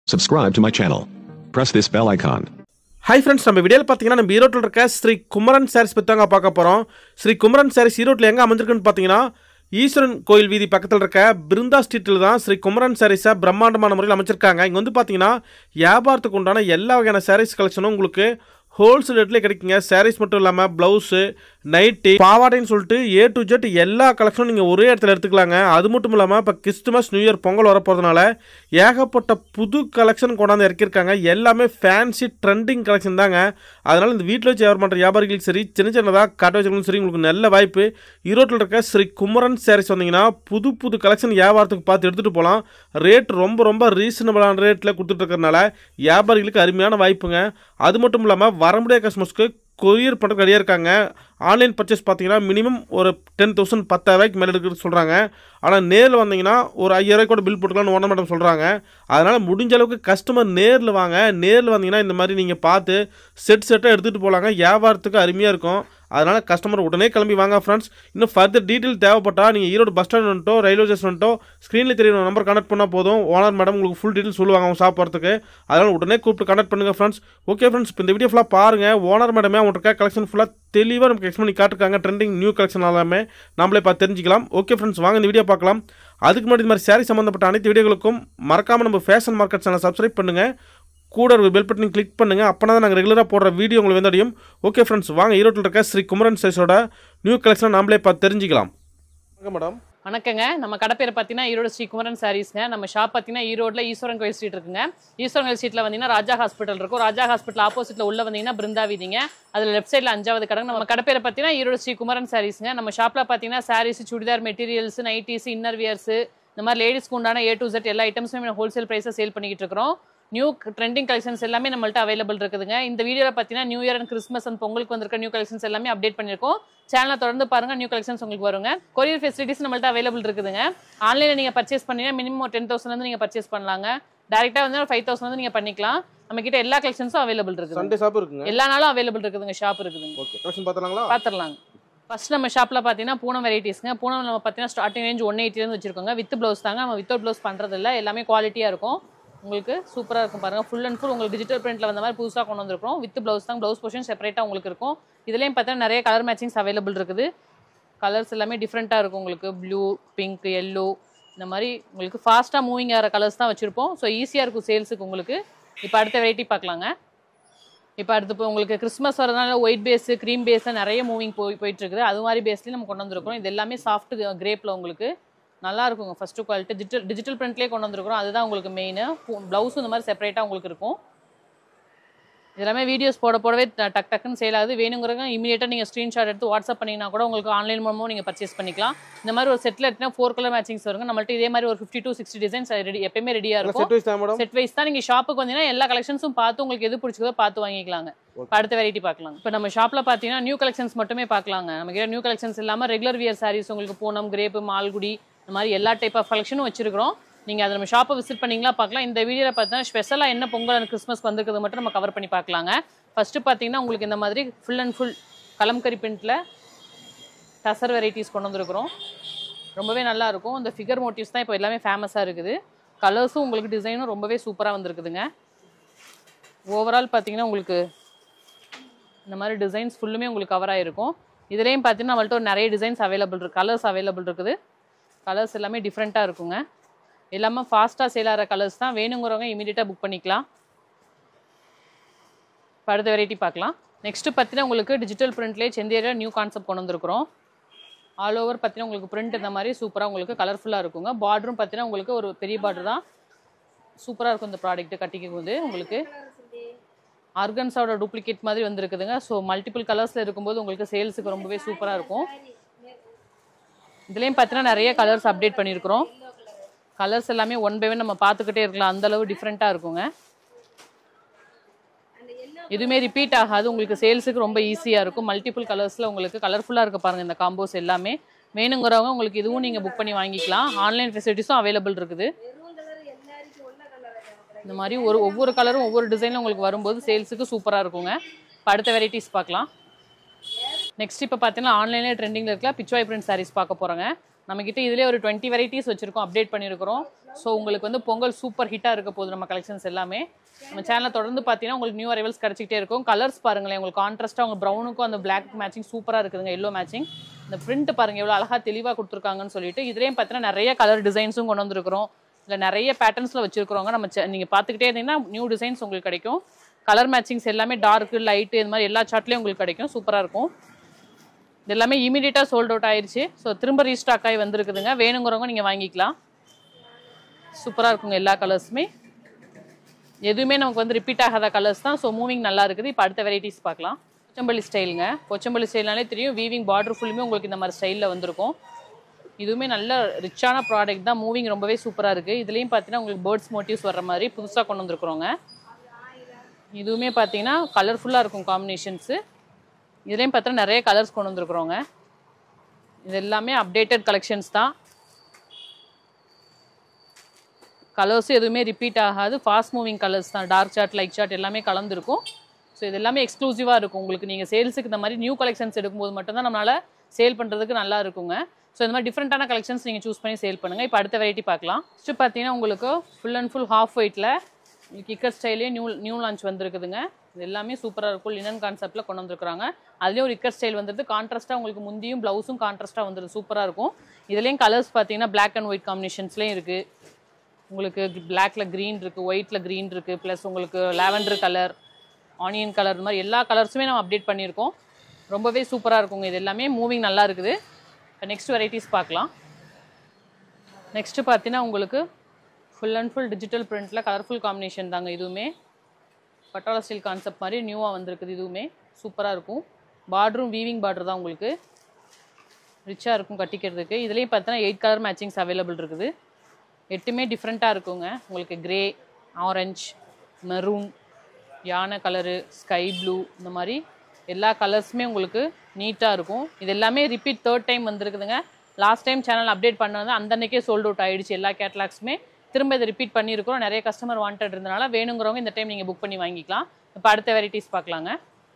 Subscribe to my channel. Press this bell icon. Hi friends, நம்ம வீடியோல பாத்தீங்கன்னா நம்ம ஈரோட்ல இருக்க ஸ்ரீ குமரன் சாரீஸ் பத்தி தாங்க பார்க்க போறோம். ஸ்ரீ குமரன் சாரீஸ் ஈரோட்ல எங்க அமைஞ்சிருக்குன்னு பாத்தீங்கன்னா ஈஸ்வரன் கோயில் வீதி பக்கத்துல இருக்க பிருந்தா ஸ்ட்ரீட்ல தான் ஸ்ரீ குமரன் சாரீஸை பிரம்மாண்டமான முறையில் அமைச்சிருக்காங்க. இங்க வந்து பாத்தீங்கன்னா வியாபாரத்துக்கு உண்டான எல்லா வகையான சாரீஸ் கலெக்ஷனும் உங்களுக்கு ஹோல்சேல் ரேட்ல கிடைக்குங்க. சாரீஸ் மட்டும் இல்லாம பிளவுஸ், நைட்டி, பாவாடைன்னு சொல்லிட்டு A to Z எல்லா கலெக்ஷனும் நீங்க ஒரே இடத்துல எடுத்துக்கலாங்க. அது மட்டும் இல்லாம இப்ப கிறிஸ்துமஸ் நியூ இயர் பொங்கல் வரப்போறதுனால ஏகப்பட்ட புது கலெக்ஷன் கொண்டாந்து இறக்கிருக்காங்க. எல்லாமே ஃபேன்சி ட்ரெண்டிங் கலெக்ஷன் தாங்க. அதனால இந்த வீட்டில் வச்சு வியாபாரம் பண்ற வியாபாரிகளுக்கு சரி, சின்ன சின்னதாக காட்ட வச்சுக்கணும் சரி, உங்களுக்கு நல்ல வாய்ப்பு. ஈரோட்டில் இருக்க ஸ்ரீ குமரன் சாரீஸ் வந்தீங்கன்னா புது புது கலெக்ஷன் வியாபாரத்துக்கு பார்த்து எடுத்துட்டு போகலாம். ரேட் ரொம்ப ரீசனபிளான ரேட்டில் கொடுத்துட்டு இருக்கிறதுனால வியாபாரிகளுக்கு அருமையான வாய்ப்புங்க. அது மட்டும் இல்லாமல் வர முடியாத கஸ்டமர்ஸ்க்கு கொரியர் பண்ணுறதுக்கு ரெடியாக இருக்காங்க. ஆன்லைன் பர்ச்சேஸ் பார்த்தீங்கன்னா மினிமம் ஒரு 10,000 10,000 மேலே எடுக்கிறது சொல்கிறாங்க. ஆனால் நேரில் வந்தீங்கன்னா ஒரு 5,000 கூட பில் போட்டுக்கலாம்னு ஓனர் மேடம் சொல்கிறாங்க. அதனால் முடிஞ்ச அளவுக்கு கஸ்டமர் நேரில் வாங்க. நேரில் வந்தீங்கன்னா இந்த மாதிரி நீங்கள் பார்த்து செட்டாக எடுத்துகிட்டு போகலாங்க. வியாபாரத்துக்கு அருமையாக இருக்கும். அதனால் கஸ்டமர் உடனே கிளம்பி வாங்க ஃப்ரெண்ட்ஸ். இன்னும் ஃபர்தர் டீட்டெயில் தேவைப்பட்டால் நீங்கள் ஈரோடு பஸ் ஸ்டாண்ட் வந்துட்டோ ரயில்வே ஸ்டேஷன் வந்துட்டோ ஸ்க்ரீனில் தெரியுற நம்பர் கனெக்ட் பண்ணால் போதும். ஓனர் மேடம் உங்களுக்கு ஃபுல் டீட்டெயில் சொல்லுவாங்க அவங்க ஷாப் வரத்துக்கு. அதனால் உடனே கூப்பிட்டு கனெக்ட் பண்ணுங்கள் ஃப்ரெண்ட்ஸ். ஓகே ஃப்ரெண்ட்ஸ், இப்போ இந்த வீடியோ ஃபுல்லாக பாருங்கள். ஓனர் மேடமே அவங்களுக்கு கலெக்ஷன் ஃபுல்லாக தெளிவாக நமக்கு எக்ஸ்பிளைன் பண்ணி காட்டுருக்காங்க. ட்ரெண்டிங் நியூ கலெக்ஷன் எல்லாமே நம்மளே பார்த்து தெரிஞ்சிக்கலாம். ஓகே ஃப்ரெண்ட்ஸ், வாங்க இந்த வீடியோ பார்க்கலாம். அதுக்கு முன்னாடி இந்த மாதிரி சாரீ சம்மந்தப்பட்ட அனைத்து வீடியோகளுக்கும் மறக்காமல் நம்ம ஃபேஷன் மார்க்கெட் சேனல் சப்ஸ்கிரைப் பண்ணுங்கள். கூட ஒரு பெல் பட்டனை கிளிக் பண்ணுங்கள். அப்போ தான் நாங்கள் ரெகுலராக போடுற வீடியோ உங்களுக்கு வந்து அடையும். ஓகே ஃப்ரெண்ட்ஸ், வாங்க ஈரோட்டில் இருக்க ஸ்ரீ குமரன் சாரீஸோட நியூ கலெக்ஷன் நாமளே பார்த்து தெரிஞ்சிக்கலாம். வணக்கம் மேடம். வணக்கங்க. நம்ம கடை பேர் பார்த்தீங்கன்னா ஈரோடு ஸ்ரீ குமரன் சாரீஸ்ங்க. நம்ம ஷாப் பார்த்தீங்கன்னா ஈரோட்டில் ஈஸ்வரன் கோயில் ஸ்ட்ரீட் இருக்குங்க. ஈஸ்வரன் கோயில் ஸ்ட்ரீட்டில் வந்தீங்கன்னா ராஜா ஹாஸ்பிட்டல் இருக்கும். ராஜா ஹாஸ்பிட்டல் ஆப்போசிட்டில் உள்ள வந்தீங்கன்னா பிருந்தா வீதிங்க. அதில் லெஃப்ட் சைடில் 5வது கடை. நம்ம கடை பேர் பார்த்தீங்கன்னா ஈரோடு ஸ்ரீ குமரன் சாரீஸ்ங்க. நம்ம ஷாப்பில் பார்த்தீங்கன்னா sarees, chudidar materials, nighties, inner wears, இந்த மாதிரி லேடிஸ்க்கு உண்டான A to Z எல்லா ஐட்டம்ஸுமே ஹோல்சேல் ப்ரைஸை சேல் பண்ணிக்கிட்டு இருக்கிறோம். நியூ ட்ரெண்டிங் கலெக்ஷன்ஸ் எல்லாமே நம்மள்ட்ட அவைலபிள் இருக்குதுங்க. இந்த வீடியோவில் பார்த்தீங்கன்னா new year and Christmas and பொங்கலுக்கு வந்திருக்க நியூ கலெக்ஷன்ஸ் எல்லாமே அப்டேட் பண்ணியிருக்கோம். சேனலை தொடர்ந்து பாருங்க, நியூ கலெக்ஷன்ஸ் உங்களுக்கு வருங்க. கொரியர் ஃபெசிலிட்டிஸ் நம்மள்ட்ட அவைலபிள் இருக்குதுங்க. ஆன்லைனில் நீங்கள் பர்ச்சேஸ் பண்ணீங்கன்னா மினிமம் ஒரு 10,000 நீங்கள் பர்ச்சேஸ் பண்ணலாங்க. டேரெக்டாக வந்து ஒரு 5,000 நீங்கள் பண்ணிக்கலாம். நம்ம கிட்ட எல்லா கலெக்ஷன்ஸும் அவைலபிள் இருக்குது. சண்டே ஷாப் இருக்குங்க. எல்லா நாளும் அவைலபிள் இருக்குதுங்க. ஷாப் இருக்குதுங்க. ஓகே, கலெக்ஷன் பார்த்துலாங்களா? பார்த்துடலாங்க. ஃபர்ஸ்ட் நம்ம ஷாப்பில் பார்த்தீங்கன்னா பூனம் வெரைட்டிஸ்ங்க. பூனம் நம்ம பார்த்தீங்கன்னா ஸ்டார்டிங் ரேஞ்ச் 180 வச்சிருக்கோங்க. வித் ப்ளவுஸ் தாங்க. நம்ம வித்தவுட் ப்ளவுஸ் பண்ணுறதில்ல. எல்லாமே குவாலிட்டியாக இருக்கும். உங்களுக்கு சூப்பராக இருக்கும் பாருங்கள். ஃபுல் அண்ட் ஃபுல் உங்களுக்கு டிஜிட்டல் பிரிண்ட்டில் வந்த மாதிரி புதுசாக கொண்டு வந்திருக்கோம். வித் ப்ளவுஸ் தான். ப்ளவுஸ் போர்ஷன் செப்பரேட்டாக உங்களுக்கு இருக்கும். இதுலேயும் பார்த்தீங்கன்னா நிறைய கலர் மேட்சிங்ஸ் அவைலபிள் இருக்குது. கலர்ஸ் எல்லாமே டிஃப்ரெண்ட்டாக இருக்கும். உங்களுக்கு ப்ளூ, பிங்க், எல்லோ, இந்த மாதிரி உங்களுக்கு ஃபாஸ்ட்டாக மூவிங் ஆகிற கலர்ஸ் தான் வச்சுருப்போம். ஸோ ஈஸியாக இருக்கும் சேல்ஸுக்கு உங்களுக்கு. இப்போ அடுத்த வெரைட்டி பார்க்கலாங்க. இப்போ அடுத்து இப்போ உங்களுக்கு கிறிஸ்மஸ் வரதுனால ஒயிட் பேஸு, க்ரீம் பேஸில் நிறைய மூவிங் போயிட்டு இருக்குது. அது மாதிரி பேஸ்லேயும் நம்ம கொண்டு வந்திருக்கிறோம். இது எல்லாமே சாஃப்ட் கிரேப்பில் உங்களுக்கு நல்லா இருக்குங்க. ஃபஸ்ட்டு குவாலிட்டி டிஜிட்டல் பிரிண்ட்லேயே கொண்டு வந்திருக்கிறோம். அதுதான் உங்களுக்கு மெயின். ப்ளவுஸும் இந்த மாதிரி செப்பரேட்டாக உங்களுக்கு இருக்கும். இதெல்லாமே வீடியோஸ் போடவே டக்குன்னு சேல் ஆகுது. வேணுங்கிறவங்க இமீடியட்டாக நீங்கள் ஸ்க்ரீன்ஷாட் எடுத்து வாட்ஸ்அப் பண்ணிங்கன்னா கூட உங்களுக்கு ஆன்லைன் மூலமாக நீங்கள் பர்ச்சேஸ் பண்ணிக்கலாம். இந்த மாதிரி ஒரு செட்டில் எடுத்தினா 4 கலர் மேட்சிங்ஸ் வருங்க. நம்மள்ட்ட இதே மாதிரி ஒரு 50 to 60 டிசைன்ஸ் ரெடி எப்பயுமே ரெடியாக இருக்கும். செட் வைஸ் தான். நீங்கள் ஷாப்புக்கு வந்தீங்கன்னா எல்லா கலெக்ஷன்ஸும் பார்த்து உங்களுக்கு எது பிடிச்சதோ பார்த்து வாங்கிக்கலாங்க. அடுத்த வெரைட்டி பார்க்கலாம். இப்போ நம்ம ஷாப்பில் பார்த்தீங்கன்னா நியூ கலெக்ஷன்ஸ் மட்டுமே பார்க்கலாங்க. நமக்கு நியூ கலெக்ஷன்ஸ் இல்லாமல் ரெகுலர் வியர் சாரீஸ் உங்களுக்கு பூனம், கிரேப்பு, மால்குடி, இந்த மாதிரி எல்லா டைப் ஆஃப் கலெக்ஷனும் வச்சிருக்கிறோம். நீங்கள் அதை நம்ம ஷாப்பை விசிட் பண்ணிங்களா பார்க்கலாம். இந்த வீடியோவில் பார்த்தீங்கன்னா ஸ்பெஷலாக என்ன பொங்கல் அண்ட் கிறிஸ்மஸ்க்கு வந்திருக்கிறது மட்டும் நம்ம கவர் பண்ணி பார்க்கலாங்க. ஃபஸ்ட்டு பார்த்தீங்கன்னா உங்களுக்கு இந்த மாதிரி ஃபுல் அண்ட் ஃபுல் கலம்கரி பிரிண்ட்டில் டசர் வெரைட்டிஸ் கொண்டு வந்திருக்கிறோம். ரொம்பவே நல்லாயிருக்கும். இந்த ஃபிகர் மோட்டிவ்ஸ் தான் இப்போ எல்லாமே ஃபேமஸாக இருக்குது. கலர்ஸும் உங்களுக்கு டிசைனும் ரொம்பவே சூப்பராக வந்திருக்குதுங்க. ஓவரால் பார்த்தீங்கன்னா உங்களுக்கு இந்த மாதிரி டிசைன்ஸ் ஃபுல்லுமே உங்களுக்கு கவர் ஆகிருக்கும். இதுலேயும் பார்த்தீங்கன்னா நம்மள்ட்ட ஒரு நிறைய டிசைன்ஸ் அவைலபிள் இருக்குது. கலர்ஸ் அவைலபிள் இருக்குது. கலர்ஸ் எல்லாமே டிஃப்ரெண்ட்டாக இருக்குங்க. எல்லாமே ஃபாஸ்ட்டாக சேல் ஆகிற கலர்ஸ் தான். வேணுங்கிறவங்க இமீடியட்டாக புக் பண்ணிக்கலாம். இப்போ அடுத்த வெரைட்டி பார்க்கலாம். நெக்ஸ்ட்டு பார்த்தீங்கன்னா உங்களுக்கு டிஜிட்டல் பிரிண்ட்லேயே செந்தேரியா நியூ கான்செப்ட் கொண்டு வந்திருக்கிறோம். ஆல் ஓவர் பார்த்தீங்கன்னா உங்களுக்கு பிரிண்ட் இந்த மாதிரி சூப்பராக உங்களுக்கு கலர்ஃபுல்லாக இருக்குங்க. பார்டரும் பார்த்தீங்கன்னா உங்களுக்கு ஒரு பெரிய பார்டர் தான். சூப்பராக இருக்கும் இந்த ப்ராடக்ட்டு. கட்டிக்கும் போது உங்களுக்கு ஆர்கன்ஸோட டூப்ளிகேட் மாதிரி வந்துருக்குதுங்க. ஸோ மல்டிபிள் கலர்ஸில் இருக்கும்போது உங்களுக்கு சேல்ஸுக்கு ரொம்பவே சூப்பராக இருக்கும். இதுலேயும் பார்த்தீங்கன்னா நிறைய கலர்ஸ் அப்டேட் பண்ணியிருக்கிறோம். கலர்ஸ் எல்லாமே 1 by 1 நம்ம பார்த்துக்கிட்டே இருக்கலாம். அந்தளவு டிஃப்ரெண்ட்டாக இருக்குங்க. எதுவுமே ரிப்பீட் ஆகாது. உங்களுக்கு சேல்ஸுக்கு ரொம்ப ஈஸியாக இருக்கும். மல்டிபிள் கலர்ஸில் உங்களுக்கு கலர்ஃபுல்லாக இருக்க பாருங்கள் இந்த காம்போஸ் எல்லாமே. வேணுங்கிறவங்க உங்களுக்கு இதுவும் நீங்கள் புக் பண்ணி வாங்கிக்கலாம். ஆன்லைன் ஃபெசிலிட்டிஸும் அவைலபிள் இருக்குது. இந்த மாதிரி ஒவ்வொரு கலரும் ஒவ்வொரு டிசைனில் உங்களுக்கு வரும்போது சேல்ஸுக்கு சூப்பராக இருக்குங்க. இப்போ அடுத்த வெரைட்டிஸ் பார்க்கலாம். நெக்ஸ்ட் இப்போ பார்த்தீங்கன்னா ஆன்லைனில் ட்ரெண்டிங்கில் இருக்கலாம் பிச்வாய் பிரிண்ட் சாரீஸ் பார்க்க போகிறோங்க. நம்மக்கிட்ட இதிலே ஒரு 20 வெரைட்டிஸ் வச்சுருக்கோம், அப்டேட் பண்ணியிருக்கிறோம். ஸோ உங்களுக்கு வந்து பொங்கல் சூப்பர் ஹிட்டாக இருக்க போகுது நம்ம கலெக்ஷன்ஸ் எல்லாமே. நம்ம சேனலை தொடர்ந்து பார்த்தீங்கன்னா உங்களுக்கு நியூ அரைவல்ஸ் கிடச்சிக்கிட்டே இருக்கும். கலர்ஸ் பாருங்களேன், உங்களுக்கு கான்ட்ராஸ்ட்டாக உங்கள் ப்ரௌனுக்கும் அந்த பிளாக் மேட்சிங் சூப்பராக இருக்குதுங்க, எல்லோ மேட்சிங். இந்த பிரிண்ட் பாருங்கள் எவ்வளோ அழகாக தெளிவாக கொடுத்துருக்காங்கன்னு சொல்லிட்டு. இதுலேயும் பார்த்தீங்கன்னா நிறைய கலர் டிசைன்ஸும் கொண்டு வந்திருக்கிறோம். இல்லை நிறைய பேட்டர்ன்ஸில் வச்சுருக்கிறோங்க. நம்ம நீங்கள் பார்த்துக்கிட்டே இருந்தீங்கன்னா நியூ டிசைன்ஸ் உங்களுக்கு கிடைக்கும். கலர் மேட்சிங்ஸ் எல்லாமே டார்க்கு லைட்டு இது மாதிரி எல்லா சார்ட்லேயும் உங்களுக்கு கிடைக்கும். சூப்பராக இருக்கும். இது எல்லாமே இமீடியட்டாக சோல்ட் அவுட் ஆயிடுச்சு. ஸோ திரும்ப ரீஸ்டாக் ஆகி வந்திருக்குதுங்க. வேணுங்கிறவங்க நீங்கள் வாங்கிக்கலாம். சூப்பராக இருக்குங்க எல்லா கலர்ஸுமே. எதுவுமே நமக்கு வந்து ரிப்பீட் ஆகாத கலர்ஸ் தான். ஸோ மூவிங் நல்லா இருக்குது. இப்போ அடுத்த வெரைட்டிஸ் பார்க்கலாம். கொச்சம்பள்ளி ஸ்டைலுங்க. கொச்சம்பள்ளி ஸ்டைல்னாலே தெரியும், வீவிங் பார்டர் ஃபுல்லுமே உங்களுக்கு இந்த மாதிரி ஸ்டைலில் வந்திருக்கும். இதுவுமே நல்ல ரிச்சான ப்ராடக்ட் தான். மூவிங் ரொம்பவே சூப்பராக இருக்குது. இதுலேயும் பார்த்தீங்கன்னா உங்களுக்கு பேர்ட்ஸ் மோட்டிவ்ஸ் வர்ற மாதிரி புதுசாக கொண்டு வந்துருக்குறோங்க. இதுவுமே பார்த்தீங்கன்னா கலர்ஃபுல்லாக இருக்கும் காம்பினேஷன்ஸு. இதுலேயும் பார்த்தீங்கன்னா நிறைய கலர்ஸ் கொண்டு வந்துருக்குறோங்க. இது எல்லாமே அப்டேட்டட் கலெக்ஷன்ஸ் தான். கலர்ஸும் எதுவுமே ரிப்பீட் ஆகாது. ஃபாஸ்ட் மூவிங் கலர்ஸ் தான். டார்க் சார்ட் லைட் சார்ட் எல்லாமே கலந்துருக்கும். ஸோ இது எல்லாமே எக்ஸ்க்ளூசிவாக இருக்கும். உங்களுக்கு நீங்கள் சேல்ஸுக்கு இந்த மாதிரி நியூ கலெக்ஷன்ஸ் எடுக்கும்போது மட்டும்தான் நம்மளால் சேல் பண்ணுறதுக்கு நல்லா இருக்குங்க. ஸோ இந்த மாதிரி டிஃப்ரெண்ட்டான கலெக்ஷன்ஸ் நீங்கள் சூஸ் பண்ணி சேல் பண்ணுங்கள். இப்போ அடுத்த வெரைட்டி பார்க்கலாம். ஃபஸ்ட்டு பார்த்தீங்கன்னா உங்களுக்கு ஃபுல் அண்ட் ஃபுல் ஹாஃப் ஒயிட்டில் உங்களுக்கு இக்கர் ஸ்டைலே நியூ லான்ச் வந்திருக்குதுங்க. இது எல்லாமே சூப்பராக இருக்கும். லினன் கான்செப்ட்டில் கொண்டு வந்துருக்குறாங்க. அதுலேயும் ஒரு இக்கர் ஸ்டைல் வந்துருது. கான்ட்ராஸ்ட்டாக உங்களுக்கு முந்தியும் ப்ளவுஸும் கான்ட்ராஸ்ட்டாக வந்துருது. சூப்பராக இருக்கும். இதுலேயும் கலர்ஸ் பார்த்தீங்கன்னா பிளாக் அண்ட் ஒயிட் காம்பினேஷன்ஸ்லேயும் இருக்குது. உங்களுக்கு பிளாக்ல க்ரீன் இருக்குது, ஒயிட்டில் க்ரீன் இருக்குது, ப்ளஸ் உங்களுக்கு லாவெண்டர் கலர், ஆனியன் கலர், இந்த மாதிரி எல்லா கலர்ஸுமே நம்ம அப்டேட் பண்ணியிருக்கோம். ரொம்பவே சூப்பராக இருக்குங்க. இது எல்லாமே மூவிங் நல்லா இருக்குது. இப்போ நெக்ஸ்ட் வெரைட்டிஸ் பார்க்கலாம். நெக்ஸ்ட்டு பார்த்தீங்கன்னா உங்களுக்கு ஃபுல் அண்ட் ஃபுல் டிஜிட்டல் பிரிண்ட்டில் கலர்ஃபுல் காம்பினேஷன் தாங்க. இதுவுமே பட்டோலா ஸ்டைல் கான்செப்ட் மாதிரி நியூவாக வந்திருக்குது. இதுவுமே சூப்பராக இருக்கும். பார்டரும் வீவிங் பார்டர் தான். உங்களுக்கு ரிச்சாக இருக்கும் கட்டிக்கிறதுக்கு. இதுலேயும் பார்த்தீங்கன்னா 8 கலர் மேட்சிங்ஸ் அவைலபிள் இருக்குது. 8மே டிஃப்ரெண்ட்டாக இருக்குங்க. உங்களுக்கு கிரே, ஆரஞ்ச், மெரூன், யானை கலரு, ஸ்கை ப்ளூ, இந்த மாதிரி எல்லா கலர்ஸுமே உங்களுக்கு நீட்டாக இருக்கும். இது எல்லாமே ரிப்பீட் 3rd டைம் வந்திருக்குதுங்க. லாஸ்ட் டைம் சேனல் அப்டேட் பண்ணது அந்த அன்னைக்கே சோல்ட் அவுட் ஆகிடுச்சு எல்லா கேட்லாக்ஸுமே. திரும்ப இதை ரிப்பீட் பண்ணியிருக்கிறோம். நிறைய கஸ்டமர் வாண்டட் இருந்தனால வேணுங்கிறவங்க இந்த டைம் நீங்கள் புக் பண்ணி வாங்கிக்கலாம். இப்போ அடுத்த வெரைட்டிஸ் பார்க்கலாங்க.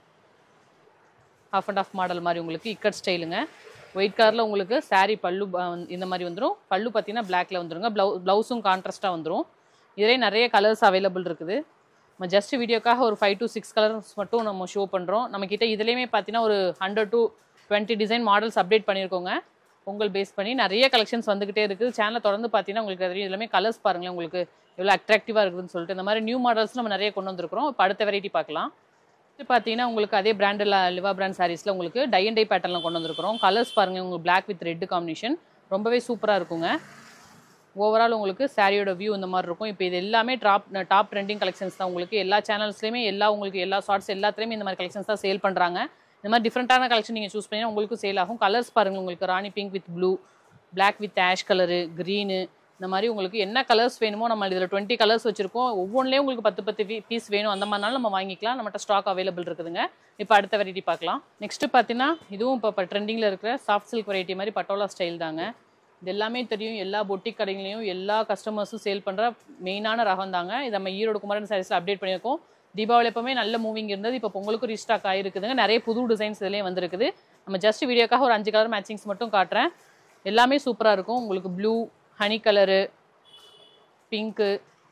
ஹாஃப் அண்ட் ஆஃப் மாடல் மாதிரி உங்களுக்கு இக்கட் ஸ்டைலுங்க. ஒயிட் கலரில் உங்களுக்கு சாரீ பல்லு இந்த மாதிரி வந்துடும். பல்லு பார்த்தீங்கன்னா பிளாக்ல வந்துடுங்க. ப்ளவுஸும் கான்ட்ராஸ்ட்டாக வந்துடும். இதிலே நிறைய கலர்ஸ் அவைலபிள் இருக்குது. நம்ம ஜஸ்ட் வீடியோக்காக ஒரு 5 to 6 கலர்ஸ் மட்டும் நம்ம ஷோ பண்ணுறோம். நம்மக்கிட்ட இதுலேயுமே பார்த்தீங்கன்னா ஒரு 100 to 20 டிசைன் மாடல்ஸ் அப்டேட் பண்ணியிருக்கோங்க. பொங்கல் பேஸ் பண்ணி நிறைய கலெக்ஷன்ஸ் வந்துகிட்டே இருக்குது. சேனலை தொடர்ந்து பார்த்தீங்கன்னா உங்களுக்கு தெரியும். எல்லாமே கலர்ஸ் பாருங்களேன் உங்களுக்கு எவ்வளோ அட்ராக்டிவாக இருக்குதுன்னு சொல்லிட்டு. இந்த மாதிரி நியூ மாடல்ஸ் நம்ம நிறைய கொண்டு வந்திருக்கிறோம். இப்போ அடுத்த வெரைட்டி பார்க்கலாம். இது பார்த்தீங்கன்னா உங்களுக்கு அதே பிராண்டில் லிவா பிராண்ட் சாரீஸில் உங்களுக்கு டை அண்ட் டை பேட்டர்னில் கொண்டு வந்திருக்கிறோம். கலர்ஸ் பாருங்கள் உங்களுக்கு பிளாக் வித் ரெட் காம்பினேஷன் ரொம்பவே சூப்பராக இருக்குங்க. ஓவரால் உங்களுக்கு சாரியோட வியூ இந்த மாதிரி இருக்கும். இப்போ இது எல்லாமே டாப் ட்ரெண்டிங் கலெக்ஷன்ஸ் தான். உங்களுக்கு எல்லா சேனல்ஸ்லையுமே உங்களுக்கு எல்லா ஷார்ட்ஸ் எல்லாத்துலேயுமே இந்த மாதிரி கலெக்ஷன்ஸ் தான் சேல் பண்ணுறாங்க. இந்த மாதிரி டிஃப்ரெண்ட்டான கலெக்ஷன் நீங்கள் சூஸ் பண்ணி உங்களுக்கு சேல் ஆகும். கலர்ஸ் பாருங்கள் உங்களுக்கு rani pink with blue, black with ash colour, green, இந்த மாதிரி உங்களுக்கு என்ன கலர்ஸ் வேணுமோ நம்ம இதில் 20 கலர்ஸ் வச்சுருக்கோம். ஒவ்வொன்றிலையும் உங்களுக்கு 10 பீஸ் வேணும். அந்த மாதிரினாலும் நம்ம வாங்கிக்கலாம். நம்மகிட்ட ஸ்டாக் அவைலபிள் இருக்குதுங்க. இப்போ அடுத்த வெரைட்டி பார்க்கலாம். நெக்ஸ்ட்டு பார்த்தீங்கன்னா இதுவும் இப்போ ட்ரெண்டிங்கில் இருக்கிற சாஃப்ட் சில்க் வெரைட்டி மாதிரி பட்டோலா ஸ்டைல் தாங்க. இது எல்லாமே தெரியும். எல்லா பொட்டிக் கடைகளையும் எல்லா கஸ்டமர்ஸும் சேல் பண்ணுற மெயினான ரகம் தாங்க. இது நம்ம ஈரோடு குமரன் சாரீஸில் அப்டேட் பண்ணியிருக்கோம். தீபாவளி எப்பவுமே நல்ல மூவிங் இருந்தது. இப்போ பொங்கலுக்கும் ரீஸ்டாக் ஆகிருக்குதுங்க. நிறைய புது டிசைன்ஸ் இதுலேயே வந்திருக்குது. நம்ம ஜஸ்ட் வீடியோக்காக ஒரு 5 கலர் மேட்சிங்ஸ் மட்டும் காட்டுறேன். எல்லாமே சூப்பராக இருக்கும். உங்களுக்கு blue, honey colour, pink,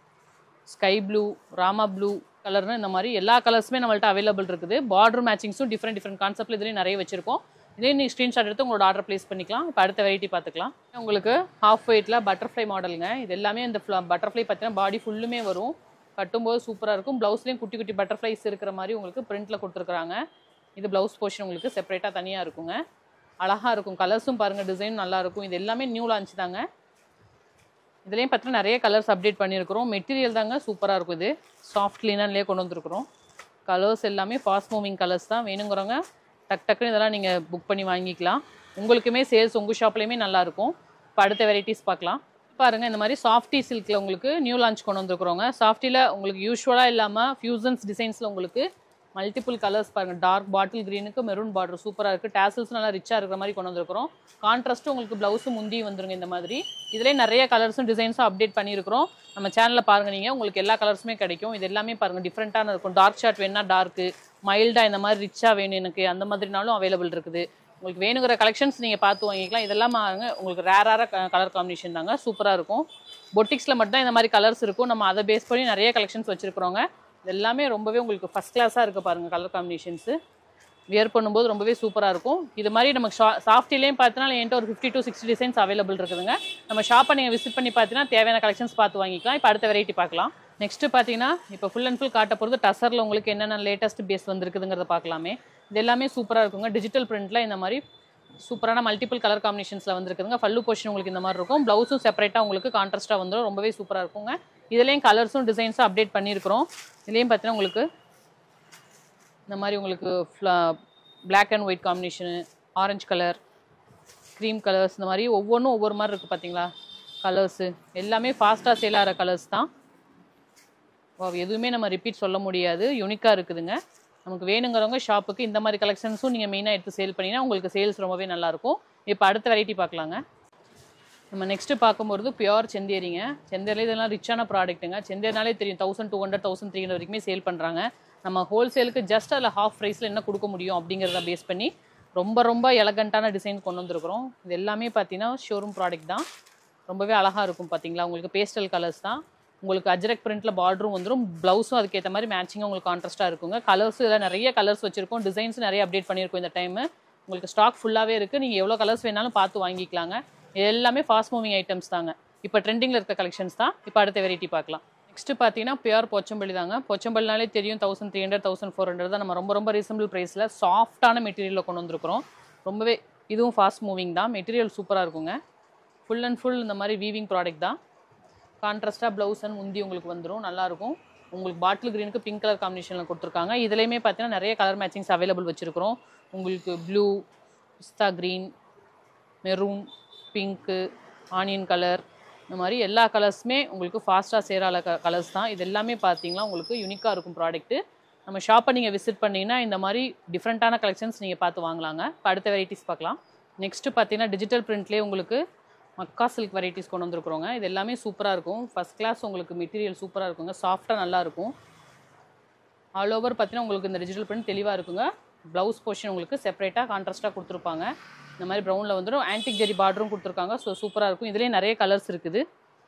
sky blue, Rama blue கலர்னு இந்த மாதிரி எல்லா கலர்ஸுமே நம்மள்ட்ட அவைலபிள் இருக்குது. பார்டர் மேட்சிங்ஸும் டிஃப்ரெண்ட் கான்செப்ட்டில் இதுலேயும் நிறைய வச்சிருக்கோம். இதே நீங்கள் ஸ்க்ரீன்ஷாட் எடுத்து உங்களோட ஆர்டர் ப்ளேஸ் பண்ணிக்கலாம். இப்போ அடுத்த வெரைட்டி பார்த்துக்கலாம். உங்களுக்கு ஹாஃப் ஒயிட்டில் பட்டர்ஃப்ளை மாடலுங்க. இது எல்லாமே இந்த பட்டர்ஃப்ளை பார்த்தீங்கன்னா பாடி ஃபுல்லுமே வரும். கட்டும்போது சூப்பராக இருக்கும். ப்ளவுஸ்லேயும் குட்டி குட்டி பட்டர்ஃப்ளைஸ் இருக்கிற மாதிரி உங்களுக்கு பிரிண்ட்டில் கொடுத்துருக்குறாங்க. இது ப்ளவுஸ் போர்ஷன் உங்களுக்கு செப்பரேட்டாக தனியாக இருக்குங்க. அழகாக இருக்கும். கலர்ஸும் பாருங்கள், டிசைன் நல்லாயிருக்கும். இது எல்லாமே நியூ லான்ச் தாங்க. இதுலேயும் பார்த்தீங்கன்னா நிறைய கலர்ஸ் அப்டேட் பண்ணியிருக்கிறோம். மெட்டீரியல் தாங்க சூப்பராக இருக்கும். இது சாஃப்ட் லினன்லேயே கொண்டு வந்துருக்குறோம். கலர்ஸ் எல்லாமே ஃபாஸ்ட் மூவிங் கலர்ஸ் தான். வேணுங்கிறவங்க டக்குன்னு இதெல்லாம் நீங்கள் புக் பண்ணி வாங்கிக்கலாம். உங்களுக்குமே சேல்ஸ் உங்கள் ஷாப்லேயுமே நல்லாயிருக்கும். இப்போ அடுத்த வெரைட்டிஸ் பார்க்கலாம். பாருங்கள், இந்த மாதிரி சாஃப்டி சில்கில் உங்களுக்கு நியூ லான்ச் கொண்டு வந்துருக்குறோங்க. சாஃப்டியில் உங்களுக்கு யூஸ்வலாக இல்லாமல் ஃபியூசன்ஸ் டிசைன்ஸில் உங்களுக்கு மல்டிபிள் கலர்ஸ் பாருங்கள். டார்க் பாட்டில் க்ரீனுக்கு மெரூன் பார்டர் சூப்பராக இருக்குது. டேசல்ஸ் நல்லா ரிச்சாக இருக்கிற மாதிரி கொண்டு வந்துருக்குறோம். கான்ட்ராஸ்ட்டும் உங்களுக்கு ப்ளவுஸும் முந்தி வந்துருங்க இந்த மாதிரி. இதிலே நிறைய கலர்ஸும் டிசைன்ஸும் அப்டேட் பண்ணியிருக்கிறோம். நம்ம சேனலில் பாருங்கள், நீங்கள் உங்களுக்கு எல்லா கலர்ஸுமே கிடைக்கும். இது எல்லாமே பாருங்கள் டிஃப்ரெண்ட்டான இருக்கும். டார்க் ஷார்ட் வேணுன்னா டார்க்கு, மைல்டாக இந்த மாதிரி ரிச்சாக வேணும் எனக்கு அந்த மாதிரினாலும் அவைலபிள் இருக்குது. உங்களுக்கு வேணுங்கிற கலெக்ஷன்ஸ் நீங்கள் பார்த்து வாங்கிக்கலாம். இதெல்லாம் உங்களுக்கு ரேரான கலர் காம்பினேஷன் தாங்க, சூப்பராக இருக்கும். பொட்டிக்ஸில் மட்டும் தான் இந்த மாதிரி கலர்ஸ் இருக்கும். நம்ம அதை பேஸ் பண்ணி நிறைய கலெக்ஷன்ஸ் வச்சுருக்கிறோங்க. இது எல்லாமே ரொம்பவே உங்களுக்கு ஃபஸ்ட் கிளாஸாக இருக்குது பாருங்கள். கலர் காம்பினேஷன்ஸு வியர் பண்ணும்போது ரொம்பவே சூப்பராக இருக்கும். இது மாதிரி நமக்கு சாஃப்டிலேயும் பார்த்தீங்கன்னா என்கிட்ட ஒரு 50 to 60 டிசைன்ஸ் அவைலபிள் இருக்குதுங்க. நம்ம ஷாப்பை நீங்கள் விசிட் பண்ணி பார்த்தீங்கன்னா தேவையான கலெக்ஷன்ஸ் பார்த்து வாங்கிக்கலாம். இப்போ அடுத்த வெரைட்டி பார்க்கலாம். நெக்ஸ்ட்டு பார்த்தீங்கன்னா இப்போ ஃபுல் அண்ட் ஃபுல் காட்ட போகிறது டசரில் உங்களுக்கு என்னென்ன லேட்டஸ்ட் பேஸ் வந்துருக்குதுங்கிறத பார்க்கலாமே. இது எல்லாமே சூப்பராக இருக்குங்க. டிஜிட்டல் பிரிண்ட்டில் இந்த மாதிரி சூப்பரான மல்டிபிள் கலர் காம்பினேஷன்ஸில் வந்துருக்குதுங்க. பல்லு போர்ஷன் உங்களுக்கு இந்த மாதிரி இருக்கும். ப்ளவுஸும் செப்பரேட்டாக உங்களுக்கு கான்ட்ராஸ்ட்டாக வந்துடும். ரொம்பவே சூப்பராக இருக்குங்க. இதுலேயும் கலர்ஸும் டிசைன்ஸும் அப்டேட் பண்ணியிருக்கிறோம். இதுலேயும் பார்த்தீங்கன்னா உங்களுக்கு இந்த மாதிரி உங்களுக்கு பிளாக் அண்ட் ஒயிட் காம்பினேஷனு, ஆரஞ்சு கலர், க்ரீம் கலர்ஸ், இந்த மாதிரி ஒவ்வொன்றும் ஒவ்வொரு மாதிரி இருக்குது பார்த்தீங்களா கலர்ஸு. எல்லாமே ஃபாஸ்ட்டாக சேல் ஆகிற கலர்ஸ் தான். எதுவுமே நம்ம ரிப்பீட் சொல்ல முடியாது, யூனிக்காக இருக்குதுங்க. நமக்கு வேணுங்கிறவங்க ஷாப்புக்கு இந்த மாதிரி கலெக்ஷன்ஸும் நீங்கள் மெயினாக எடுத்து சேல் பண்ணிங்கன்னா உங்களுக்கு சேல்ஸ் ரொம்பவே நல்லாயிருக்கும். இப்போ அடுத்த வெரைட்டி பார்க்கலாங்க. நம்ம நெக்ஸ்ட்டு பார்க்கும்போது பியூர் செந்தேரிங்க. செந்தேரில் இதெல்லாம் ரிச்சான ப்ராடக்ட்டுங்க. செந்தேரினாலே தெரியும் 1200 1300 வரைக்குமே சேல் பண்ணுறாங்க. நம்ம ஹோல்சேலுக்கு ஜஸ்ட் அதில் ஹாஃப் ப்ரைஸில் என்ன கொடுக்க முடியும் அப்படிங்கிறத பேஸ் பண்ணி ரொம்ப ரொம்ப எலகண்ட்டான டிசைன் கொண்டு வந்திருக்கிறோம். இது எல்லாமே பார்த்தீங்கன்னா ஷோரூம் ப்ராடக்ட் தான். ரொம்பவே அழகாக இருக்கும் பார்த்தீங்களா. உங்களுக்கு பேஸ்டல் கலர்ஸ் தான். உங்களுக்கு அஜ்ரக் பிரிண்ட்டில் பார்டரும் வந்துடும். ப்ளவுஸும் அதுக்கேற்ற மாதிரி மேட்சிங்காக உங்களுக்கு கான்ட்ராஸ்ட்டாக இருக்குங்க. கலர்ஸ் இதில் நிறைய கலர்ஸ் வச்சுருக்கோம். டிசைன்ஸ் நிறைய அப்டேட் பண்ணியிருக்கோம் இந்த டைமு. உங்களுக்கு ஸ்டாக் ஃபுல்லாகவே இருக்குது. நீங்கள் எவ்வளோ கலர்ஸ் வேணாலும் பார்த்து வாங்கிக்கலாங்க. எல்லாமே ஃபாஸ்ட் மூவிங் ஐட்டம்ஸ் தாங்க. இப்போ ட்ரெண்டிங்கில் இருக்க கலெக்ஷன்ஸ் தான். இப்போ அடுத்த வெரைட்டி பார்க்கலாம். நெக்ஸ்ட்டு பார்த்தீங்கன்னா பியூர் போச்சம்பள்ளி தாங்க. போச்சம்பள்ளினாலே தெரியும் 1300 1400 தான். நம்ம ரொம்ப ரொம்ப ரீசனபிள் ப்ரைஸில் சாஃப்டான மெட்டீரியலில் கொண்டு வந்திருக்கிறோம். ரொம்பவே இதுவும் ஃபாஸ்ட் மூவிங் தான். மெட்டீரியல் சூப்பராக இருக்குங்க. ஃபுல் அண்ட் ஃபுல் இந்த மாதிரி வீவிங் ப்ராடக்ட் தான். கான்ட்ராஸ்ட்டாக ப்ளவுஸ் அண்ட் முந்தி உங்களுக்கு வந்துடும். நல்லாயிருக்கும். உங்களுக்கு பாட்டில் க்ரீனுக்கு பிங்க் கலர் காம்பினேஷனில் கொடுத்துருக்காங்க. இதுலேயுமே பார்த்தீங்கன்னா நிறைய கலர் மேட்சிங்ஸ் அவைலபிள் வச்சுருக்கிறோம். உங்களுக்கு ப்ளூ, பிஸ்தா green, maroon, pink, onion colour, இந்த மாதிரி எல்லா கலர்ஸுமே உங்களுக்கு ஃபாஸ்ட்டாக சேரால கலர்ஸ் தான். இது எல்லாமே பார்த்தீங்கன்னா உங்களுக்கு யூனிக்காக இருக்கும் ப்ராடக்ட்டு. நம்ம ஷாப்பை நீங்கள் விசிட் பண்ணிங்கன்னா இந்த மாதிரி டிஃப்ரெண்ட்டான கலெக்ஷன்ஸ் நீங்கள் பார்த்து வாங்கலாங்க. இப்போ அடுத்த வெரைட்டிஸ் பார்க்கலாம். நெக்ஸ்ட்டு பார்த்தீங்கன்னா டிஜிட்டல் பிரிண்ட்லேயே உங்களுக்கு மக்கா சில்க் வெரைட்டிஸ் கொண்டு வந்துருக்குறோங்க. இது எல்லாமே சூப்பராக இருக்கும். ஃபஸ்ட் கிளாஸ் உங்களுக்கு மெட்டீரியல் சூப்பராக இருக்குங்க. சாஃப்டாக நல்லாயிருக்கும். ஆல் ஓவர் பார்த்தீங்கன்னா உங்களுக்கு இந்த டிஜிட்டல் பிரிண்ட் தெளிவாக இருக்குங்க. ப்ளவுஸ் போர்ஷன் உங்களுக்கு செப்பரேட்டாக கான்ட்ராஸ்ட்டாக கொடுத்துருப்பாங்க. இந்த மாதிரி ப்ரௌனில் வந்துடும். ஆன்டிக் ஜெரி பார்டரும் கொடுத்துருக்காங்க. ஸோ சூப்பராக இருக்கும். இதுலேயே நிறைய கலர்ஸ் இருக்குது.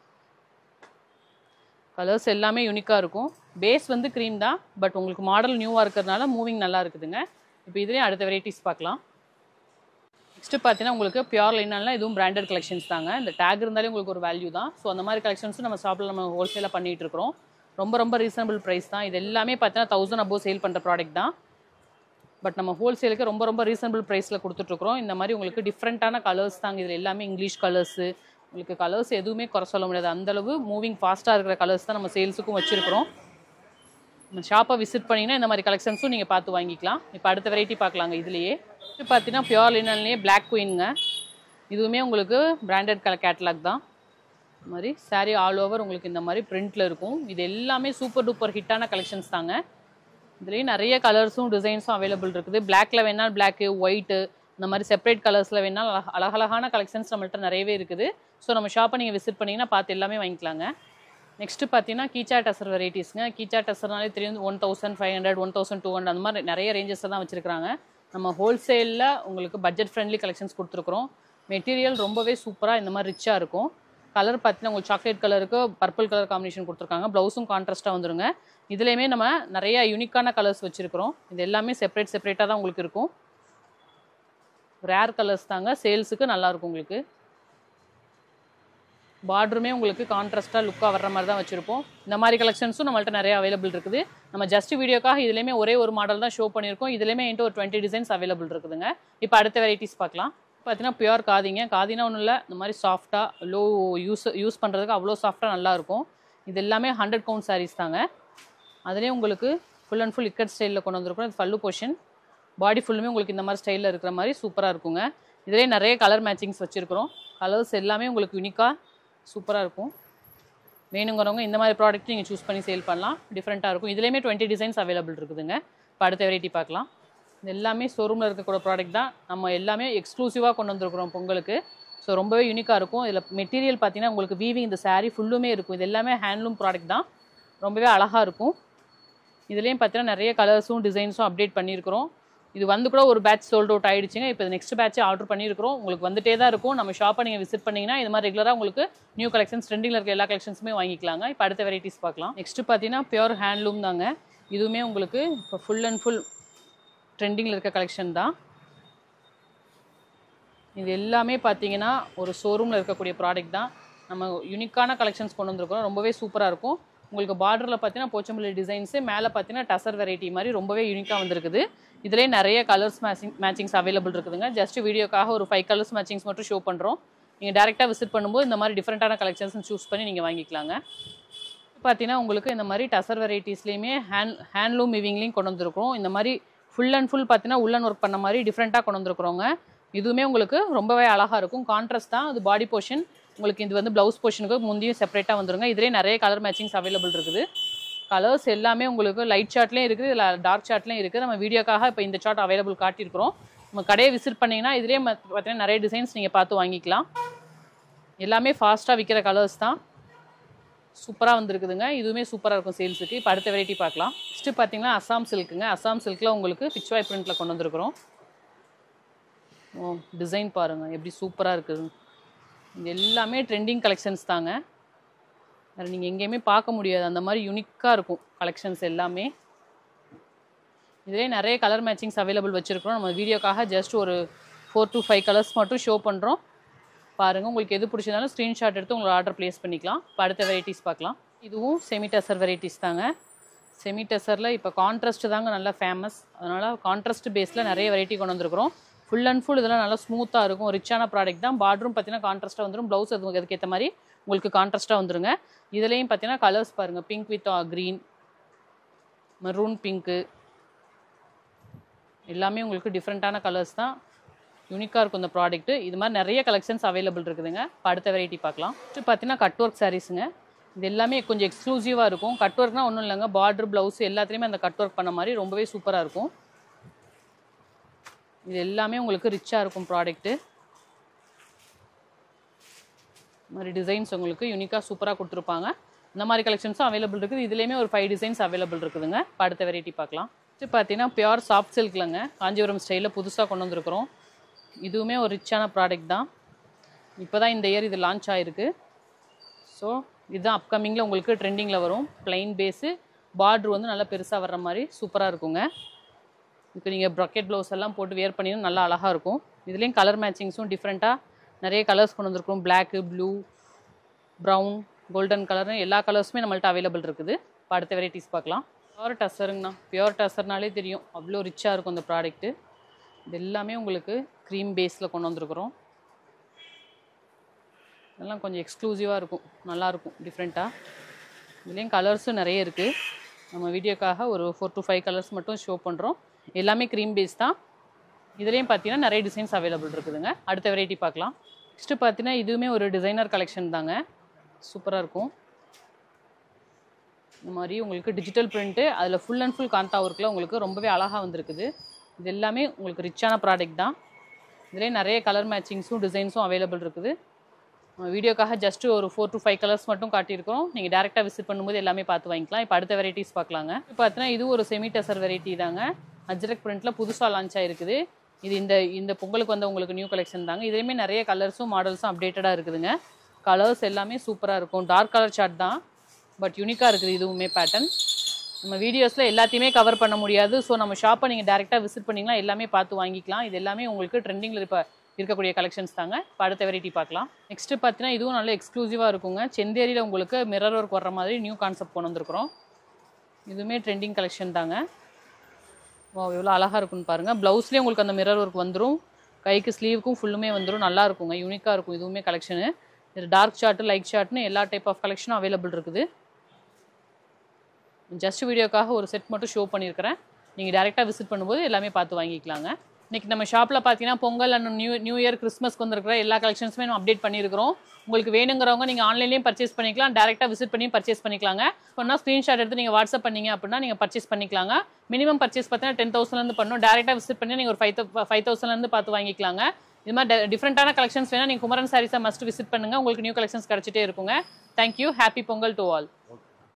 கலர்ஸ் எல்லாமே யூனிக்காக இருக்கும். பேஸ் வந்து க்ரீம் தான். பட் உங்களுக்கு மாடல் நியூவாக இருக்கிறதுனால மூவிங் நல்லா இருக்குதுங்க. இப்போ இதுலேயே அடுத்த வெரைட்டிஸ் பார்க்கலாம். நெக்ஸ்ட்டு பார்த்தீங்கன்னா உங்களுக்கு பியூர் லைனாலாம் இதுவும் பிராண்டட் கலெக்ஷன்ஸ் தாங்க. இந்த டேக் இருந்தாலே உங்களுக்கு ஒரு வேல்யூ தான். ஸோ அந்த மாதிரி கலெக்ஷன்ஸும் நம்ம ஷாப்பில் நம்ம ஹோல்சேலாக பண்ணிகிட்டு இருக்கிறோம். ரொம்ப ரொம்ப ரீசனபிள் ப்ரைஸ் தான். இது எல்லாமே பார்த்தீங்கன்னா 1000 above சேல் பண்ணுற ப்ராடக்ட் தான். பட் நம்ம ஹோல்சேலுக்கு ரொம்ப ரொம்ப ரீசனபிள் ப்ரைஸில் கொடுத்துட்ருக்குறோம். இந்த மாதிரி உங்களுக்கு டிஃப்ரெண்ட்டான கலர்ஸ் தாங்க. இதில் எல்லாமே இங்கிலீஷ் கலர்ஸு. உங்களுக்கு கலர்ஸ் எதுவுமே குறை சொல்ல முடியாது. அந்தளவு மூவிங் ஃபாஸ்ட்டாக இருக்கிற கலர்ஸ் தான் நம்ம சேல்ஸுக்கும் வச்சுருக்கிறோம். நம்ம ஷாப்பை விசிட் பண்ணிங்கன்னா இந்த மாதிரி கலெக்ஷன்ஸும் நீங்கள் பார்த்து வாங்கிக்கலாம். இப்போ அடுத்த வெரைட்டி பார்க்கலாங்க. இதுலேயே இது பார்த்தீங்கன்னா பியூர் லினன்லேயே பிளாக் குயின்ங்க. இதுவுமே உங்களுக்கு பிராண்டட் கேட்டலாக் தான். இந்த மாதிரி சாரீ ஆல் ஓவர் உங்களுக்கு இந்த மாதிரி பிரிண்ட்டில் இருக்கும். இது எல்லாமே சூப்பர் டூப்பர் ஹிட்டான கலெக்ஷன்ஸ் தாங்க. இதுலேயும் நிறைய கலர்ஸும் டிசைன்ஸும் அவைலபிள் இருக்குது. பிளாக்கில் வேணால் பிளாக்கு, ஒயிட்டு, இந்த மாதிரி செப்பரேட் கலர்ஸில் வேணால் அழகழகான கலெக்ஷன்ஸ் நம்மள்ட்ட நிறையவே இருக்குது. ஸோ நம்ம ஷாப்பை நீங்கள் விசிட் பண்ணிங்கன்னா பார்த்து எல்லாமே வாங்கிக்கலாங்க. நெக்ஸ்ட்டு பார்த்தீங்கன்னா கீச்சா டசர் வெரைட்டிஸ்ங்க. கீச்சா டசர்னாலே தெரியும் 1500 1200 அந்த மாதிரி நிறைய ரேஞ்சஸில் தான் வச்சுருக்காங்க. நம்ம ஹோல்சேலில் உங்களுக்கு பட்ஜெட் ஃப்ரெண்ட்லி கலெக்ஷன்ஸ் கொடுத்துருக்குறோம். மெட்டீரியல் ரொம்பவே சூப்பராக இந்த மாதிரி ரிச்சாக இருக்கும். கலர் பார்த்தீங்கன்னா உங்களுக்கு சாக்லேட் கலருக்கு பர்பிள் கலர் காம்பினேஷன் கொடுத்துருக்காங்க. ப்ளவுஸும் கான்ட்ராஸ்ட்டாக வந்துருங்க. இதுலேயுமே நம்ம நிறைய யூனிக்கான கலர்ஸ் வச்சுருக்கிறோம். இது எல்லாமே செப்பரேட்டாக தான் உங்களுக்கு இருக்கும். ரேர் கலர்ஸ் தாங்க. சேல்ஸுக்கு நல்லாயிருக்கும். உங்களுக்கு பார்டருமே உங்களுக்கு கான்ட்ராஸ்ட்டாக லுக்காக வர்ற மாதிரி தான் வச்சுருப்போம். இந்த மாதிரி கலெக்ஷன்ஸும் நம்மள்ட்ட நிறைய அவைலபிள் இருக்குது. நம்ம ஜஸ்ட் வீடியோக்காக இதுலேயுமே ஒரே ஒரு மாடல் தான் ஷோ பண்ணியிருக்கோம். இதுலேயுமே என்கிட்ட ஒரு 20 டிசைன்ஸ் அவைலபிள் இருக்குதுங்க. இப்போ அடுத்த வெரைட்டிஸ் பார்க்கலாம். பார்த்தீங்கன்னா பியூர் காதிங்க. காதினா ஒன்றும் இல்லை, இந்த மாதிரி சாஃப்டாக லோ யூஸ் பண்ணுறதுக்கு அவ்வளோ சாஃப்டாக நல்லாயிருக்கும். இது எல்லாமே 100 கவுண்ட் சாரீஸ் தாங்க. அதுலேயே உங்களுக்கு ஃபுல் அண்ட் ஃபுல் இக்கட் ஸ்டைலில் கொண்டு வந்திருக்கோம். இது பல்லு போர்ஷன். பாடி ஃபுல்லுமே உங்களுக்கு இந்த மாதிரி ஸ்டைலில் இருக்கிற மாதிரி சூப்பராக இருக்குங்க. இதிலே நிறைய கலர் மேட்சிங்ஸ் வச்சுருக்கிறோம். கலர்ஸ் எல்லாமே உங்களுக்கு யூனிக்காக சூப்பராக இருக்கும். வேணுங்கிறவங்க இந்த மாதிரி ப்ராடக்ட் நீங்கள் சூஸ் பண்ணி சேல் பண்ணலாம். டிஃப்ரெண்ட்டாக இருக்கும். இதுலேயுமே 20 டிசைன்ஸ் அவைலபிள் இருக்குதுங்க. இப்போ அடுத்த வெரைட்டி பார்க்கலாம். இது எல்லாமே ஷோரூமில் இருக்கக்கூடிய ப்ராடக்ட் தான். நம்ம எல்லாமே எக்ஸ்க்ளூசிவாக கொண்டு வந்திருக்கிறோம் பொங்கலுக்கு. ஸோ ரொம்பவே யூனிக்காக இருக்கும். இதில் மெட்டீரியல் பார்த்தீங்கன்னா உங்களுக்கு வீவிங் இந்த சாரீ ஃபுல்லுமே இருக்கும். இது எல்லாமே ஹேண்ட்லூம் ப்ராடக்ட் தான். ரொம்பவே அழகாக இருக்கும். இதுலேயும் பார்த்தீங்கன்னா நிறைய கலர்ஸும் டிசைன்ஸும் அப்டேட் பண்ணியிருக்கிறோம். இது வந்து கூட ஒரு பேட்ச் சோல்ட் அவுட் ஆயிடுச்சுங்க. இப்போ நெக்ஸ்ட் பேட்ச் ஆர்டர் பண்ணியிருக்கிறோம். உங்களுக்கு வந்துட்டே தான் இருக்கும். நம்ம ஷாப்பை நீங்கள் விசிட் பண்ணிங்கன்னா இது மாதிரி ரெகுலராக உங்களுக்கு நியூ கலெக்ஷன்ஸ் ட்ரெண்டிங்கில் இருக்க எல்லா கலெக்ஷன்ஸுமே வாங்கிக்கலாங்க. இப்போ அடுத்த வெரைட்டிஸ் பார்க்கலாம். நெக்ஸ்ட்டு பார்த்தீங்கன்னா பியூர் ஹேண்ட்லூம் தாங்க. இதுவுமே உங்களுக்கு இப்போ ஃபுல் அண்ட் ஃபுல் ட்ரெண்டிங்கில் இருக்க கலெக்ஷன் தான். இது எல்லாமே பார்த்தீங்கன்னா ஒரு ஷோரூமில் இருக்கக்கூடிய ப்ராடக்ட் தான். நம்ம யூனிக்கான கலெக்ஷன்ஸ் கொண்டு வந்திருக்கிறோம். ரொம்பவே சூப்பராக இருக்கும். உங்களுக்கு பார்டரில் பார்த்தீங்கன்னா போச்சம்பள்ளி டிசைன்ஸு, மேலே பார்த்தீங்கன்னா டசர் வெரைட்டி மாதிரி ரொம்பவே யூனிக்காக வந்திருக்குது. இதிலே நிறைய கலர்ஸ் மேட்சிங்ஸ் அவைலபிள் இருக்குதுங்க. ஜஸ்ட் வீடியோக்காக ஒரு 5 கலர்ஸ் மேட்சிங்ஸ் மட்டும் ஷோ பண்ணுறோம். நீங்கள் டேரெக்டாக விசிட் பண்ணும்போது இந்த மாதிரி டிஃப்ரெண்ட்டான கலெக்ஷன்ஸ் சூஸ் பண்ணி நீங்கள் வாங்கிக்கலாங்க. பார்த்தீங்கன்னா உங்களுக்கு இந்த மாதிரி டசர் வெரைட்டிஸ்லேயுமே ஹேண்ட்லூம் வீவிங்லேயும் கொண்டு வந்திருக்கிறோம். இந்த மாதிரி ஃபுல் அண்ட் ஃபுல் பார்த்தீங்கன்னா உள்ளன் ஒர்க் பண்ண மாதிரி டிஃப்ரெண்ட்டாக கொண்டு வந்திருக்கிறோங்க. இதுவுமே உங்களுக்கு ரொம்பவே அழகாக இருக்கும். கான்ட்ராஸ்ட் தான். அது பாடி போர்ஷன். உங்களுக்கு இது வந்து ப்ளவுஸ் போர்ஷனுக்கு முந்தையும் செப்பரேட்டாக வந்துருங்க. இதிலே நிறைய கலர் மேட்சிங்ஸ் அவைலபிள் இருக்குது. கலர்ஸ் எல்லாமே உங்களுக்கு லைட் சார்ட்லேயும் இருக்குது, இல்லை டார்க் சார்ட்லேயும் இருக்குது. நம்ம வீடியோக்காக இப்போ இந்த சார்ட் அவைலபிள் காட்டியிருக்கிறோம். நம்ம கடையை விசிட் பண்ணிங்கன்னா இதிலே பார்த்தீங்கன்னா நிறைய டிசைன்ஸ் நீங்கள் பார்த்து வாங்கிக்கலாம். எல்லாமே ஃபாஸ்ட்டாக விற்கிற கலர்ஸ் தான். சூப்பராக வந்துருக்குதுங்க. இதுவுமே சூப்பராக இருக்கும் சேல்ஸுக்கு. இப்போ அடுத்த வெரைட்டி பார்க்கலாம். நெக்ஸ்ட்டு பார்த்தீங்கன்னா அசாம் சில்க்குங்க. அசாம் சில்கில் உங்களுக்கு பிச்வாய் பிரிண்ட்டில் கொண்டு வந்திருக்கிறோம். டிசைன் பாருங்கள் எப்படி சூப்பராக இருக்குது. இது எல்லாமே ட்ரெண்டிங் கலெக்ஷன்ஸ் தாங்க. வேறு நீங்கள் எங்கேயுமே பார்க்க முடியாது. அந்த மாதிரி யூனிக்காக இருக்கும் கலெக்ஷன்ஸ் எல்லாமே. இதிலே நிறைய கலர் மேட்சிங்ஸ் அவைலபிள் வச்சுருக்கிறோம். நம்ம வீடியோக்காக ஜஸ்ட் ஒரு 4 to 5 கலர்ஸ் மட்டும் ஷோ பண்ணுறோம். பாருங்கள், உங்களுக்கு எது பிடிச்சதாலும் ஸ்க்ரீன்ஷாட் எடுத்து உங்களோட ஆர்டர் ப்ளேஸ் பண்ணிக்கலாம். இப்போ அடுத்த வெரைட்டிஸ் பார்க்கலாம். இதுவும் செமி டசர் வெரைட்டிஸ் தாங்க. செமி டசரில் இப்போ கான்ட்ராஸ்ட் தாங்க நல்லா ஃபேமஸ். அதனால் கான்ட்ராஸ்ட் பேஸில் நிறைய வெரைட்டி கொண்டு வந்திருக்கிறோம். ஃபுல் அண்ட் ஃபுல் இதெல்லாம் நல்லா ஸ்மூத்தாக இருக்கும். ரிச்சான ப்ராடக்ட் தான். பார்டரும் பார்த்தீங்கன்னா கான்ட்ராஸ்ட்டாக வந்துடும். ப்ளவுஸ் அதுக்கேற்ற மாதிரி உங்களுக்கு கான்ட்ராஸ்ட்டாக வந்துருங்க. இதுலேயும் பார்த்தீங்கன்னா கலர்ஸ் பாருங்கள். Pink with green, maroon pink, எல்லாமே உங்களுக்கு டிஃப்ரெண்ட்டான கலர்ஸ் தான். யூனிக்காக இருக்கும் இந்த ப்ராடக்ட்டு. இது மாதிரி நிறைய கலெக்ஷன்ஸ் அவைலபிள் இருக்குதுங்க. இப்போ அடுத்த வெரைட்டி பார்க்கலாம். இது பார்த்தீங்கன்னா கட் ஒர்க் சாரீஸுங்க. இது எல்லாமே கொஞ்சம் எக்ஸ்க்ளூசிவாக இருக்கும். கட் ஒர்க்னால் ஒன்றும் இல்லைங்க, பார்டர் ப்ளவுஸ் எல்லாத்துலேயுமே அந்த கட் ஒர்க் பண்ண மாதிரி ரொம்பவே சூப்பராக இருக்கும். இது எல்லாமே உங்களுக்கு ரிச்சாக இருக்கும் ப்ராடக்ட்டு. மாதிரி டிசைன்ஸ் உங்களுக்கு யூனிக்காக சூப்பராக கொடுத்துருப்பாங்க. இந்த மாதிரி கலெக்ஷன்ஸும் அவைலபிள் இருக்குது. இதுலேயுமே ஒரு 5 டிசைன்ஸ் அவைலபிள் இருக்குதுங்க. இப்போ அடுத்த வெரைட்டி பார்க்கலாம். இது பார்த்தீங்கன்னா பியூர் சாஃப்ட் சில்க்லங்க. காஞ்சிபுரம் ஸ்டைலில் புதுசாக கொண்டு வந்திருக்கிறோம். இதுவுமே ஒரு ரிச்சான ப்ராடக்ட் தான். இப்போ தான் இந்த இயர் இது லான்ச் ஆகிருக்கு. ஸோ இதுதான் அப்கமிங்கில் உங்களுக்கு ட்ரெண்டிங்கில் வரும். ப்ளைன் பேஸு, பார்ட்ரு வந்து நல்லா பெருசாக வர்ற மாதிரி சூப்பராக இருக்குங்க. இப்போ நீங்கள் ப்ராக்கெட் ப்ளவுஸ் எல்லாம் போட்டு வேர் பண்ணியும் நல்லா அழகாக இருக்கும். இதுலேயும் கலர் மேட்சிங்ஸும் டிஃப்ரெண்ட்டாக நிறைய கலர்ஸ் கொண்டு வந்திருக்கும். பிளாக்கு, ப்ளூ, ப்ரௌன், கோல்டன் கலர்னு எல்லா கலர்ஸுமே நம்மள்ட்ட அவைலபிள் இருக்குது. இப்போ அடுத்த வெரைட்டிஸ் பார்க்கலாம். பியூர் டசருங்கண்ணா. பியூர் டசர்னாலே தெரியும் அவ்வளோ ரிச்சாக இருக்கும் இந்த ப்ராடக்ட்டு. இது எல்லாமே உங்களுக்கு க்ரீம் பேஸில் கொண்டு வந்திருக்கிறோம். இதெல்லாம் கொஞ்சம் எக்ஸ்க்ளூசிவாக இருக்கும், நல்லாயிருக்கும் டிஃப்ரெண்ட்டாக. இதுலேயும் கலர்ஸும் நிறைய இருக்குது. நம்ம வீடியோக்காக ஒரு 4 to 5 கலர்ஸ் மட்டும் ஷோ பண்ணுறோம். எல்லாமே க்ரீம் பேஸ் தான். இதுலேயும் பார்த்தீங்கன்னா நிறைய டிசைன்ஸ் அவைலபிள் இருக்குதுங்க. அடுத்த வெரைட்டி பார்க்கலாம். நெக்ஸ்ட்டு பார்த்தீங்கன்னா இதுவுமே ஒரு டிசைனர் கலெக்ஷன் தாங்க. சூப்பராக இருக்கும். இந்த மாதிரி உங்களுக்கு டிஜிட்டல் பிரிண்ட்டு, அதில் ஃபுல் அண்ட் ஃபுல் காந்தா ஒர்க்கில் உங்களுக்கு ரொம்பவே அழகாக வந்திருக்குது. இது எல்லாமே உங்களுக்கு ரிச்சான ப்ராடக்ட் தான். இதிலே நிறைய கலர் மேட்சிங்ஸும் டிசைன்ஸும் அவைலபிள் இருக்குது. வீடியோக்காக ஜஸ்ட் ஒரு 4 to 5 கலர்ஸ் மட்டும் காட்டியிருக்கோம். நீங்கள் டேரெக்டாக விசிட் பண்ணும்போது எல்லாமே பார்த்து வாங்கிக்கலாம். இப்போ அடுத்த வெரைட்டிஸ் பார்க்கலாங்க. இப்போ பார்த்தீங்கன்னா இது ஒரு செமி டசர் வெரைட்டி தாங்க. அஜ்ரக் பிரிண்ட்டில் புதுசாக லான்ச் ஆகிருக்குது. இது இந்த பொங்கலுக்கு வந்து உங்களுக்கு நியூ கலெக்ஷன் தாங்க. இதுலேயுமே நிறைய கலர்ஸும் மாடல்ஸும் அப்டேட்டடாக இருக்குதுங்க. கலர்ஸ் எல்லாமே சூப்பராக இருக்கும். டார்க் கலர் சார்ட் தான், பட் யூனிக்காக இருக்குது. இதுவுமே பேட்டர்ன் நம்ம வீடியோஸில் எல்லாத்தையுமே கவர் பண்ண முடியாது. ஸோ நம்ம ஷாப்பை நீங்கள் டேரெக்டாக விசிட் பண்ணிங்கன்னா எல்லாமே பார்த்து வாங்கிக்கலாம். இது எல்லாமே உங்களுக்கு ட்ரெண்டிங்கில் இப்போ இருக்கக்கூடிய கலெக்ஷன்ஸ் தாங்க. இப்போ அடுத்த வெரைட்டி பார்க்கலாம். நெக்ஸ்ட்டு பார்த்தீங்கன்னா இதுவும் நல்ல எக்ஸ்க்ளூசிவாக இருக்குங்க. செந்தேரியில் உங்களுக்கு மிரர் ஒர்க் வர்ற மாதிரி நியூ கான்செப்ட் கொண்டு வந்திருக்கிறோம். இதுவுமே ட்ரெண்டிங் கலெக்ஷன் தாங்க. எவ்வளோ அழகாக இருக்குன்னு பாருங்கள். ப்ளவுஸ்லேயே உங்களுக்கு அந்த மிரர் ஒர்க் வந்துடும். கைக்கு ஸ்லீவுக்கும் ஃபுல்லுமே வந்துடும். நல்லா இருக்குங்க, யூனிக்காக இருக்கும். இதுவுமே கலெக்ஷனு. இது டார்க் சார்ட்டு, லைட் சார்ட்னு எல்லா டைப் ஆஃப் கலெக்ஷனும் அவைலபிள் இருக்குது. ஜஸ்ட் வீடியோக்காக ஒரு செட் மட்டும் ஷோ பண்ணியிருக்கிறேன். நீங்கள் டேரெக்டாக விசிட் பண்ணும்போது எல்லாமே பார்த்து வாங்கிக்கலாங்க. இன்றைக்கி நம்ம ஷாப்பில் பார்த்தீங்கன்னா பொங்கல் அண்ட் நியூ இயர் கிறிஸ்மஸ்க்கு வந்துருக்கிற எல்லா கலெக்ஷன்ஸுமே நம்ம அப்டேட் பண்ணியிருக்கிறோம். உங்களுக்கு வேணுங்கிறவங்க நீங்கள் ஆன்லைன்லேயும் பர்ச்சேஸ் பண்ணிக்கலாம், டேரெக்டாக விசிட் பண்ணி பர்ச்சேஸ் பண்ணிக்கலாங்க. பண்ணால் ஸ்க்ரீன்ஷாட் எடுத்து நீங்கள் வாட்ஸ்அப் பண்ணிங்க அப்படின்னா நீங்கள் பர்ச்சேஸ் பண்ணிக்கலாங்க. மினிமம் பர்ச்சேஸ் பார்த்தீங்கன்னா 10,000 பண்ணணும். டேரெக்டாக விசிட் பண்ணி நீங்கள் ஒரு 5,000 பார்த்து வாங்கிக்கலாங்க. இது மாதிரி டிஃப்ரெண்ட்டான கலெக்ஷன்ஸ் வேணால் நீங்கள் குமரன் சாரீஸை மஸ்ட் விசிட் பண்ணுங்கள். உங்களுக்கு நியூ கலெக்ஷன்ஸ் கிடச்சிட்டே இருக்குங்க. Thank you. Happy Pongal to all.